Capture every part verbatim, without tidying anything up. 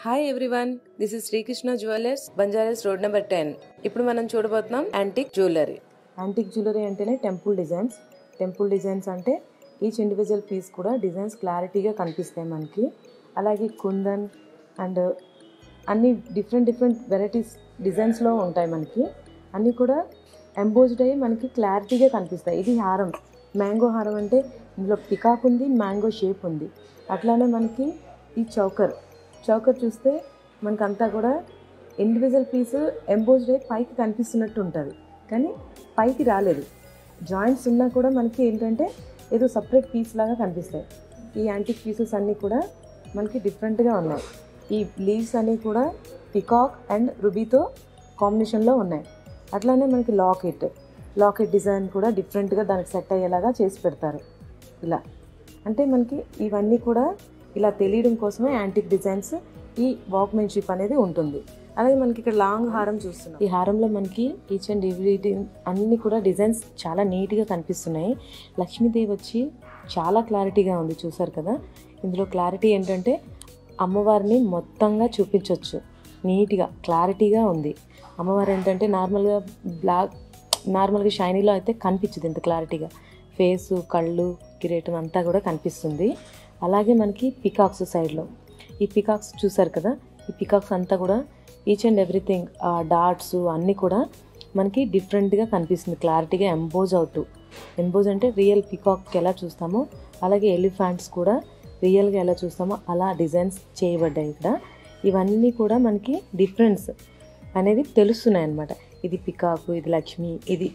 Hi everyone, this is Srikrishna jewellers, Banjaras road number ten. ఇప్పుడు మనం చూడబోతున్నాం యాంటిక్ జ్యువెలరీ. యాంటిక్ జ్యువెలరీ అంటేనే టెంపుల్ డిజైన్స్. టెంపుల్ డిజైన్స్ అంటే each individual piece కూడా designs క్లారిటీగా కనిపిస్తాయి మనకి. అలాగే కుందన్ అండ్ అన్ని డిఫరెంట్ డిఫరెంట్ వెరైటీస్ డిజైన్స్లో ఉంటాయి మనకి. అన్నీ కూడా ఎంబోజ్డ్ అయ్యి మనకి క్లారిటీగా కనిపిస్తాయి. ఇది హారం, మ్యాంగో హారం అంటే ఇందులో పికాక్ ఉంది, మ్యాంగో షేప్ ఉంది. అట్లానే మనకి ఈ చౌకర్ చౌకర్ చూస్తే మనకంతా కూడా ఇండివిజువల్ పీస్ ఎంబోజ్డ్ అయ్యి పైకి కనిపిస్తున్నట్టు ఉంటుంది, కానీ పైకి రాలేదు. జాయింట్స్ ఉన్నా కూడా మనకి ఏంటంటే ఏదో సపరేట్ పీస్ లాగా కనిపిస్తాయి. ఈ యాంటిక్ పీసెస్ అన్నీ కూడా మనకి డిఫరెంట్గా ఉన్నాయి. ఈ లీవ్స్ అన్నీ కూడా పికాక్ అండ్ రుబీతో కాంబినేషన్లో ఉన్నాయి. అట్లానే మనకి లాకెట్ లాకెట్ డిజైన్ కూడా డిఫరెంట్గా దానికి సెట్ అయ్యేలాగా చేసి పెడతారు. ఇలా అంటే మనకి ఇవన్నీ కూడా ఇలా తెలియడం కోసమే యాంటిక్ డిజైన్స్, ఈ వాక్మెన్షిప్ అనేది ఉంటుంది. అలాగే మనకి ఇక్కడ లాంగ్ హారం చూస్తున్నాం. ఈ హారంలో మనకి ఈచ్ అండ్ ఎవ్రీ అన్నీ కూడా డిజైన్స్ చాలా నీట్గా కనిపిస్తున్నాయి. లక్ష్మీదేవి వచ్చి చాలా క్లారిటీగా ఉంది, చూసారు కదా. ఇందులో క్లారిటీ ఏంటంటే అమ్మవారిని మొత్తంగా చూపించవచ్చు, నీట్గా క్లారిటీగా ఉంది. అమ్మవారు ఏంటంటే నార్మల్గా బ్లాక్ నార్మల్గా షైనీలో అయితే కనిపించదు ఇంత క్లారిటీగా. ఫేసు, కళ్ళు, కిరీటం అంతా కూడా కనిపిస్తుంది. అలాగే మనకి పికాక్స్ సైడ్లో ఈ పికాక్స్ చూసారు కదా. ఈ పికాక్స్ అంతా కూడా ఈచ్ అండ్ ఎవ్రీథింగ్ డాట్స్ అన్నీ కూడా మనకి డిఫరెంట్గా కనిపిస్తుంది, క్లారిటీగా ఎంబోజ్ అవుతూ. ఎంబోజ్ అంటే రియల్ పికాక్కి ఎలా చూస్తామో అలాగే ఎలిఫెంట్స్ కూడా రియల్గా ఎలా చూస్తామో అలా డిజైన్స్ చేయబడ్డాయి ఇక్కడ. ఇవన్నీ కూడా మనకి డిఫరెన్స్ అనేది తెలుస్తున్నాయి అన్నమాట. ఇది పికాకు, ఇది లక్ష్మి, ఇది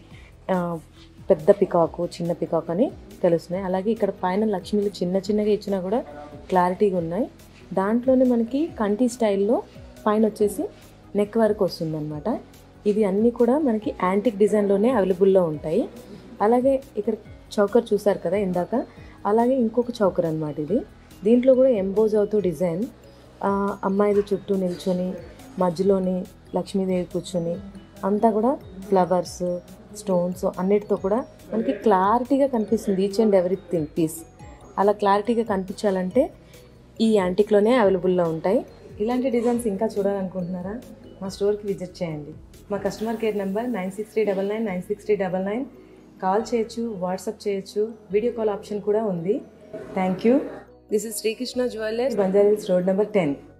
పెద్ద పికాకు, చిన్న పికాక్ అని తెలుస్తున్నాయి. అలాగే ఇక్కడ పైన లక్ష్మీలు చిన్న చిన్నగా ఇచ్చినా కూడా క్లారిటీగా ఉన్నాయి. దాంట్లోనే మనకి కంటి స్టైల్లో పైన వచ్చేసి నెక్ వరకు వస్తుందన్నమాట. ఇది అన్నీ కూడా మనకి యాంటిక్ డిజైన్లోనే అవైలబుల్లో ఉంటాయి. అలాగే ఇక్కడ చౌకర్ చూసారు కదా ఇందాక, అలాగే ఇంకొక చౌకర్ అనమాట ఇది. దీంట్లో కూడా ఎంబోజ్ అవుతూ డిజైన్, అమ్మాయిలు చుట్టూ నిల్చొని మధ్యలోని లక్ష్మీదేవి కూర్చొని అంతా కూడా ఫ్లవర్స్, స్టోన్స్ అన్నిటితో కూడా మనకి క్లారిటీగా కనిపిస్తుంది ఈచ్ అండ్ ఎవ్రీథింగ్ పీస్. అలా క్లారిటీగా కనిపించాలంటే ఈ యాంటిక్లోనే అవైలబుల్లో ఉంటాయి. ఇలాంటి డిజైన్స్ ఇంకా చూడాలనుకుంటున్నారా? మా స్టోర్కి విజిట్ చేయండి. మా customer care number nine six three double nine nine six three double nine call చేయొచ్చు, వాట్సాప్ చేయొచ్చు, వీడియో కాల్ ఆప్షన్ కూడా ఉంది. Thank you. This is Srikrishna jewellers, Banjaras road number ten.